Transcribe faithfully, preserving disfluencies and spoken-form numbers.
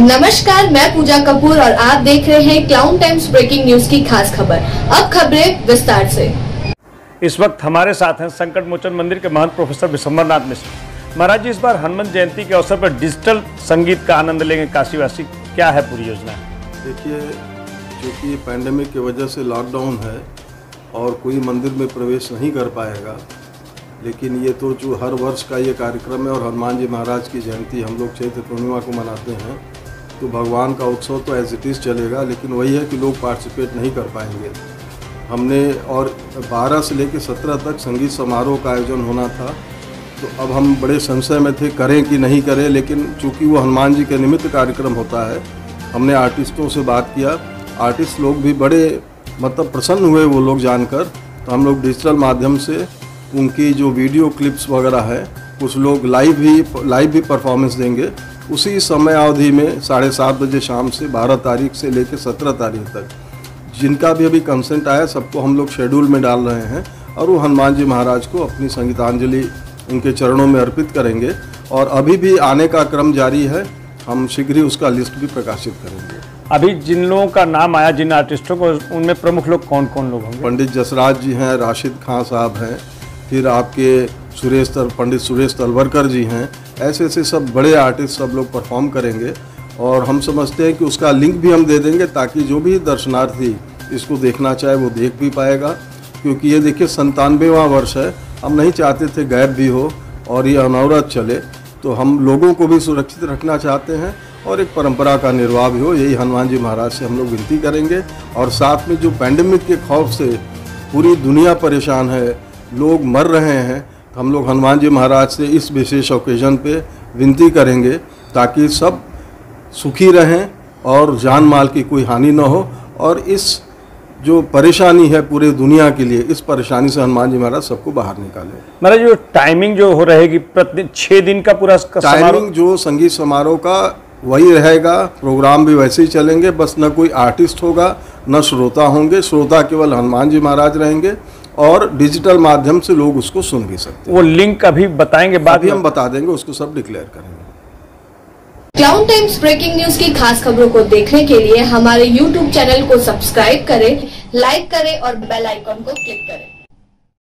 नमस्कार, मैं पूजा कपूर और आप देख रहे हैं क्लाउन टाइम्स ब्रेकिंग न्यूज की खास खबर। अब खबरें विस्तार से। इस वक्त हमारे साथ हैं संकट मोचन मंदिर के महंत प्रोफेसर विश्वम्भरनाथ मिश्र। महाराज जी, इस बार हनुमान जयंती के अवसर पर डिजिटल संगीत का आनंद लेंगे काशीवासी, क्या है पूरी योजना? देखिए, क्योंकि पैंडेमिक की वजह से लॉकडाउन है और कोई मंदिर में प्रवेश नहीं कर पाएगा, लेकिन ये तो जो हर वर्ष का ये कार्यक्रम है और हनुमान जी महाराज की जयंती हम लोग चैत्र पूर्णिमा को मनाते हैं, तो भगवान का उत्सव तो एज इट इज़ चलेगा, लेकिन वही है कि लोग पार्टिसिपेट नहीं कर पाएंगे। हमने और बारह से लेकर सत्रह तक संगीत समारोह का आयोजन होना था, तो अब हम बड़े संशय में थे करें कि नहीं करें, लेकिन चूँकि वो हनुमान जी के निमित्त कार्यक्रम होता है, हमने आर्टिस्टों से बात किया। आर्टिस्ट लोग भी बड़े मतलब प्रसन्न हुए वो लोग जानकर, तो हम लोग डिजिटल माध्यम से उनकी जो वीडियो क्लिप्स वगैरह है, कुछ लोग लाइव भी लाइव भी परफॉर्मेंस देंगे उसी समय अवधि में साढ़े सात बजे शाम से बारह तारीख से लेकर सत्रह तारीख तक। जिनका भी अभी कंसेंट आया सबको हम लोग शेड्यूल में डाल रहे हैं और वो हनुमान जी महाराज को अपनी संगीतांजलि उनके चरणों में अर्पित करेंगे। और अभी भी आने का क्रम जारी है, हम शीघ्र ही उसका लिस्ट भी प्रकाशित करेंगे। अभी जिन लोगों का नाम आया, जिन आर्टिस्टों को, उनमें प्रमुख लोग कौन कौन लोग होंगे? पंडित जसराज जी हैं, राशिद खां साहब हैं, फिर आपके सुरेश तल पंडित सुरेश तलवरकर जी हैं। ऐसे ऐसे सब बड़े आर्टिस्ट सब लोग परफॉर्म करेंगे और हम समझते हैं कि उसका लिंक भी हम दे देंगे ताकि जो भी दर्शनार्थी इसको देखना चाहे वो देख भी पाएगा। क्योंकि ये देखिए संतानवेवां वर्ष है, हम नहीं चाहते थे गैप भी हो और ये अनवरत चले, तो हम लोगों को भी सुरक्षित रखना चाहते हैं और एक परंपरा का निर्वाह भी हो, यही हनुमान जी महाराज से हम लोग विनती करेंगे। और साथ में जो पैंडेमिक के खौफ से पूरी दुनिया परेशान है, लोग मर रहे हैं, तो हम लोग हनुमान जी महाराज से इस विशेष ओकेजन पे विनती करेंगे ताकि सब सुखी रहें और जान माल की कोई हानि न हो। और इस जो परेशानी है पूरे दुनिया के लिए, इस परेशानी से हनुमान जी महाराज सबको बाहर निकालें। महाराज, जो टाइमिंग जो हो रहेगी प्रति छः दिन का पूरा टाइमिंग जो संगीत समारोह का वही रहेगा, प्रोग्राम भी वैसे ही चलेंगे, बस न कोई आर्टिस्ट होगा न श्रोता होंगे। श्रोता केवल हनुमान जी महाराज रहेंगे और डिजिटल माध्यम से लोग उसको सुन भी सकते हैं। वो लिंक अभी बताएंगे, बाद में हम बता देंगे, उसको सब डिक्लेयर करेंगे। क्लाउन टाइम्स ब्रेकिंग न्यूज की खास खबरों को देखने के लिए हमारे यूट्यूब चैनल को सब्सक्राइब करें, लाइक करें और बेल आइकन को क्लिक करें।